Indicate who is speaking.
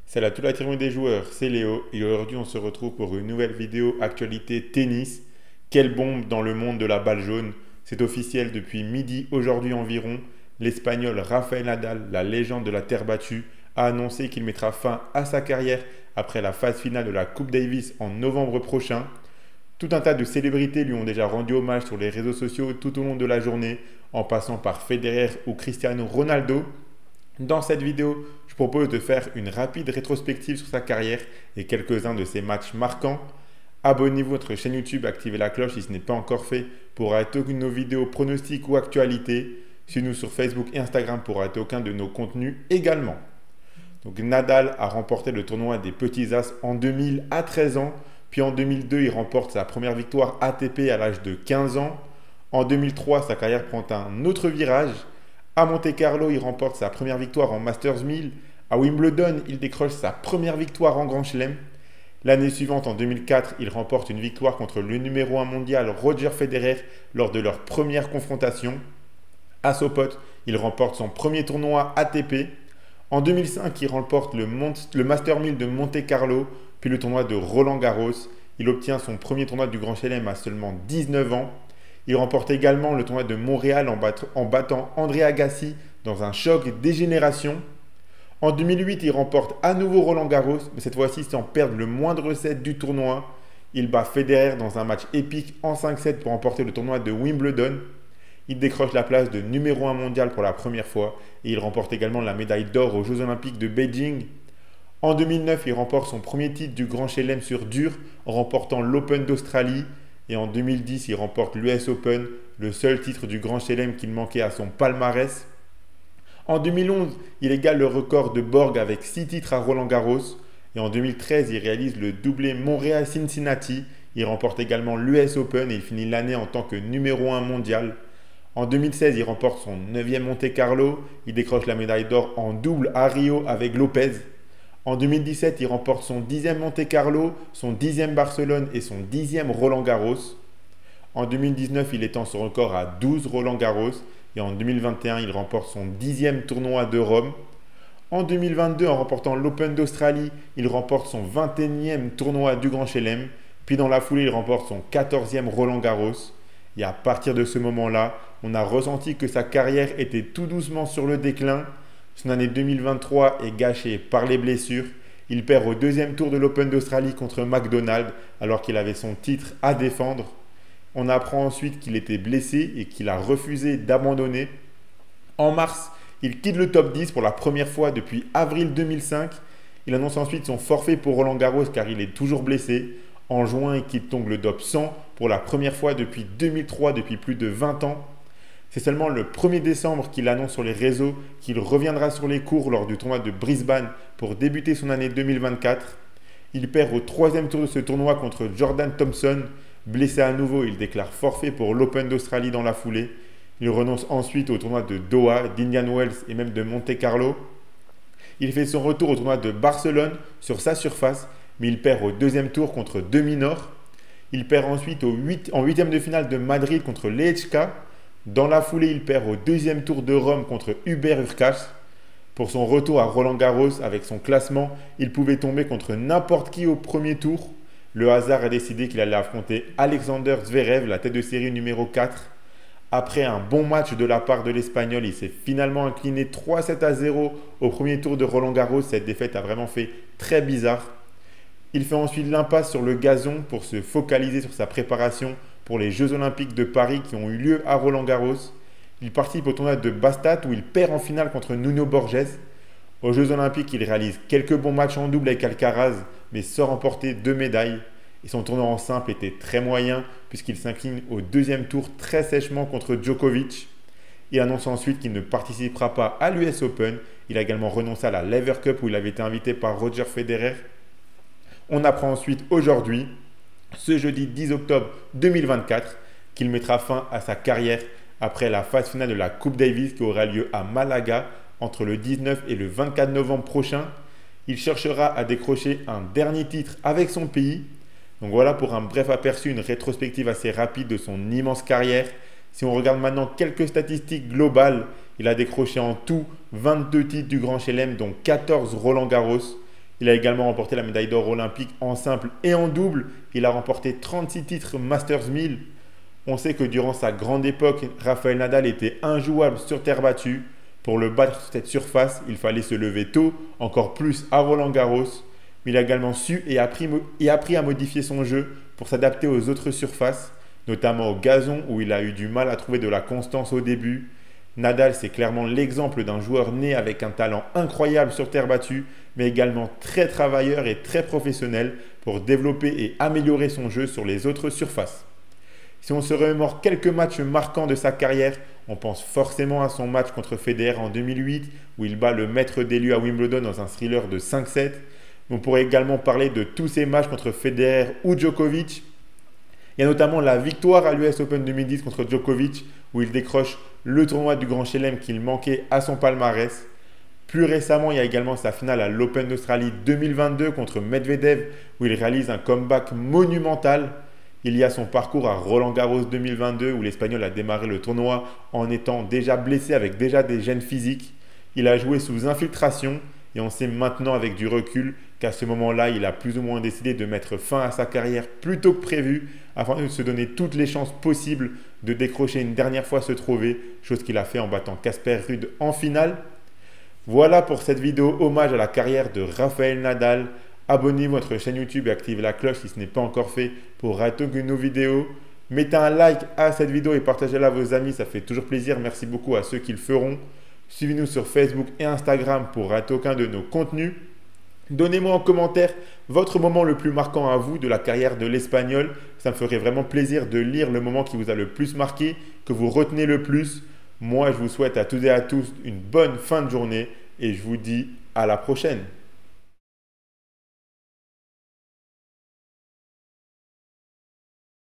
Speaker 1: Salut à toute la tribu des joueurs, c'est Léo et aujourd'hui on se retrouve pour une nouvelle vidéo actualité tennis. Quelle bombe dans le monde de la balle jaune. C'est officiel depuis midi aujourd'hui environ. L'Espagnol Rafael Nadal, la légende de la terre battue, a annoncé qu'il mettra fin à sa carrière après la phase finale de la Coupe Davis en novembre prochain. Tout un tas de célébrités lui ont déjà rendu hommage sur les réseaux sociaux tout au long de la journée, en passant par Federer ou Cristiano Ronaldo. Dans cette vidéo, je propose de faire une rapide rétrospective sur sa carrière et quelques-uns de ses matchs marquants. Abonnez-vous à notre chaîne YouTube, activez la cloche si ce n'est pas encore fait pour rater aucune de nos vidéos pronostics ou actualités. Suivez-nous sur Facebook et Instagram pour rater aucun de nos contenus également. Donc Nadal a remporté le tournoi des Petits As en 2000 à 13 ans, puis en 2002 il remporte sa première victoire ATP à l'âge de 15 ans. En 2003 sa carrière prend un autre virage. À Monte-Carlo, il remporte sa première victoire en Masters 1000. À Wimbledon, il décroche sa première victoire en Grand Chelem. L'année suivante, en 2004, il remporte une victoire contre le numéro 1 mondial Roger Federer lors de leur première confrontation. À Sopot, il remporte son premier tournoi ATP. En 2005, il remporte le Master 1000 de Monte-Carlo, puis le tournoi de Roland-Garros. Il obtient son premier tournoi du Grand Chelem à seulement 19 ans. Il remporte également le tournoi de Montréal en battant André Agassi dans un choc des générations. En 2008, il remporte à nouveau Roland-Garros, mais cette fois-ci sans perdre le moindre set du tournoi. Il bat Federer dans un match épique en 5-7 pour remporter le tournoi de Wimbledon. Il décroche la place de numéro 1 mondial pour la première fois et il remporte également la médaille d'or aux Jeux Olympiques de Beijing. En 2009, il remporte son premier titre du Grand Chelem sur dur en remportant l'Open d'Australie. Et en 2010, il remporte l'US Open, le seul titre du Grand Chelem qu'il manquait à son palmarès. En 2011, il égale le record de Borg avec 6 titres à Roland-Garros. Et en 2013, il réalise le doublé Montréal-Cincinnati. Il remporte également l'US Open et il finit l'année en tant que numéro 1 mondial. En 2016, il remporte son 9e Monte-Carlo. Il décroche la médaille d'or en double à Rio avec Lopez. En 2017, il remporte son 10e Monte-Carlo, son 10e Barcelone et son 10e Roland-Garros. En 2019, il étend son record à 12 Roland-Garros. Et en 2021, il remporte son 10e tournoi de Rome. En 2022, en remportant l'Open d'Australie, il remporte son 21e tournoi du Grand Chelem. Puis dans la foulée, il remporte son 14e Roland-Garros. Et à partir de ce moment-là, on a ressenti que sa carrière était tout doucement sur le déclin. Son année 2023 est gâchée par les blessures. Il perd au deuxième tour de l'Open d'Australie contre McDonald alors qu'il avait son titre à défendre. On apprend ensuite qu'il était blessé et qu'il a refusé d'abandonner. En mars, il quitte le top 10 pour la première fois depuis avril 2005. Il annonce ensuite son forfait pour Roland-Garros car il est toujours blessé. En juin, il quitte donc le top 100 pour la première fois depuis 2003, depuis plus de 20 ans. C'est seulement le 1er décembre qu'il annonce sur les réseaux qu'il reviendra sur les cours lors du tournoi de Brisbane pour débuter son année 2024. Il perd au 3e tour de ce tournoi contre Jordan Thompson. Blessé à nouveau, il déclare forfait pour l'Open d'Australie dans la foulée. Il renonce ensuite au tournoi de Doha, d'Indian Wells et même de Monte-Carlo. Il fait son retour au tournoi de Barcelone sur sa surface, mais il perd au 2e tour contre deux minors. Il perd ensuite en 8e de finale de Madrid contre Lehečka. Dans la foulée, il perd au 2e tour de Rome contre Hubert Hurkacz. Pour son retour à Roland-Garros avec son classement, il pouvait tomber contre n'importe qui au premier tour. Le hasard a décidé qu'il allait affronter Alexander Zverev, la tête de série numéro 4. Après un bon match de la part de l'Espagnol, il s'est finalement incliné 3-7-0 au premier tour de Roland-Garros. Cette défaite a vraiment fait très bizarre. Il fait ensuite l'impasse sur le gazon pour se focaliser sur sa préparation pour les Jeux Olympiques de Paris qui ont eu lieu à Roland-Garros. Il participe au tournoi de Bastat où il perd en finale contre Nuno Borges. Aux Jeux Olympiques, il réalise quelques bons matchs en double avec Alcaraz, mais sans remporter 2 médailles. Et son tournoi en simple était très moyen puisqu'il s'incline au 2e tour très sèchement contre Djokovic. Il annonce ensuite qu'il ne participera pas à l'US Open. Il a également renoncé à la Lever Cup où il avait été invité par Roger Federer. On apprend ensuite aujourd'hui, ce jeudi 10 octobre 2024, qu'il mettra fin à sa carrière après la phase finale de la Coupe Davis qui aura lieu à Malaga entre le 19 et le 24 novembre prochain. Il cherchera à décrocher un dernier titre avec son pays. Donc voilà pour un bref aperçu, une rétrospective assez rapide de son immense carrière. Si on regarde maintenant quelques statistiques globales, il a décroché en tout 22 titres du Grand Chelem, dont 14 Roland-Garros. Il a également remporté la médaille d'or olympique en simple et en double. Il a remporté 36 titres Masters 1000. On sait que durant sa grande époque, Rafael Nadal était injouable sur terre battue. Pour le battre sur cette surface, il fallait se lever tôt, encore plus à Roland-Garros. Mais il a également su et appris à modifier son jeu pour s'adapter aux autres surfaces, notamment au gazon où il a eu du mal à trouver de la constance au début. Nadal, c'est clairement l'exemple d'un joueur né avec un talent incroyable sur terre battue, mais également très travailleur et très professionnel pour développer et améliorer son jeu sur les autres surfaces. Si on se remémore quelques matchs marquants de sa carrière, on pense forcément à son match contre Federer en 2008 où il bat le maître des lieux à Wimbledon dans un thriller de 5-7. On pourrait également parler de tous ses matchs contre Federer ou Djokovic. Il y a notamment la victoire à l'US Open 2010 contre Djokovic où il décroche le tournoi du Grand Chelem qu'il manquait à son palmarès. Plus récemment, il y a également sa finale à l'Open d'Australie 2022 contre Medvedev où il réalise un comeback monumental. Il y a son parcours à Roland-Garros 2022 où l'Espagnol a démarré le tournoi en étant déjà blessé avec déjà des gènes physiques. Il a joué sous infiltration et on sait maintenant avec du recul qu'à ce moment-là, il a plus ou moins décidé de mettre fin à sa carrière plus tôt que prévu afin de se donner toutes les chances possibles de décrocher une dernière fois ce trophée, chose qu'il a fait en battant Casper Ruud en finale. Voilà pour cette vidéo hommage à la carrière de Rafael Nadal. Abonnez-vous à notre chaîne YouTube et activez la cloche si ce n'est pas encore fait pour rater aucune de nos vidéos. Mettez un like à cette vidéo et partagez-la à vos amis, ça fait toujours plaisir. Merci beaucoup à ceux qui le feront. Suivez-nous sur Facebook et Instagram pour rater aucun de nos contenus. Donnez-moi en commentaire votre moment le plus marquant à vous de la carrière de l'Espagnol. Ça me ferait vraiment plaisir de lire le moment qui vous a le plus marqué, que vous retenez le plus. Moi, je vous souhaite à toutes et à tous une bonne fin de journée et je vous dis à la prochaine.